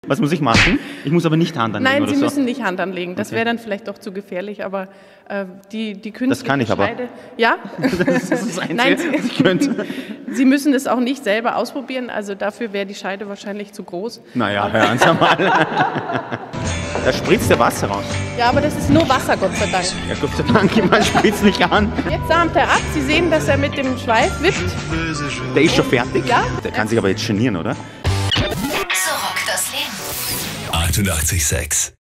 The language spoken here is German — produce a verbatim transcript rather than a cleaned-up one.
Was muss ich machen? Ich muss aber nicht Hand anlegen. Nein, oder Sie so. müssen nicht Hand anlegen. Das Okay. wäre dann vielleicht doch zu gefährlich, aber äh, die, die künstliche Das kann ich aber. Scheide... Ja? Das ist das Einzige, Nein, was ich könnte. Sie müssen es auch nicht selber ausprobieren, also dafür wäre die Scheide wahrscheinlich zu groß. Naja, hören Sie mal. Da spritzt der Wasser raus. Ja, aber das ist nur Wasser, Gott sei Dank. Ja, Gott sei Dank, jemand spritzt nicht an. Jetzt sahmt er ab. Sie sehen, dass er mit dem Schweif wippt. Der ist schon fertig? Ja. Der kann sich aber jetzt genieren, oder? So rockt das Leben. achtundachtzig Komma sechs